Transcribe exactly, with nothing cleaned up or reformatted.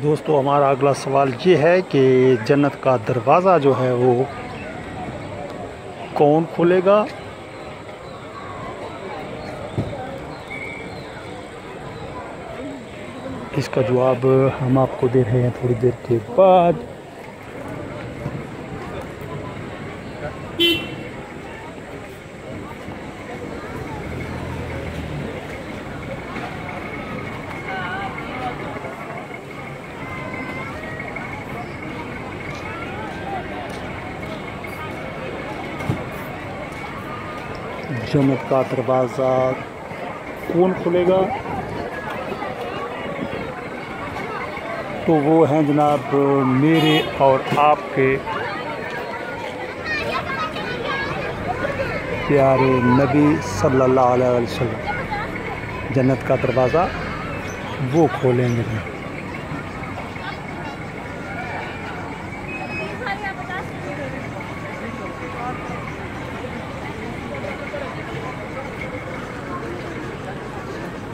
दोस्तों हमारा अगला सवाल ये है कि जन्नत का दरवाज़ा जो है वो कौन खोलेगा। इसका जवाब हम आपको दे रहे हैं थोड़ी देर के बाद। जन्नत का दरवाज़ा कौन खोलेगा? तो वो हैं जनाब मेरे और आपके प्यारे नबी सल्लल्लाहु अलैहि वसल्लम। जन्नत का दरवाज़ा वो खोलेंगे।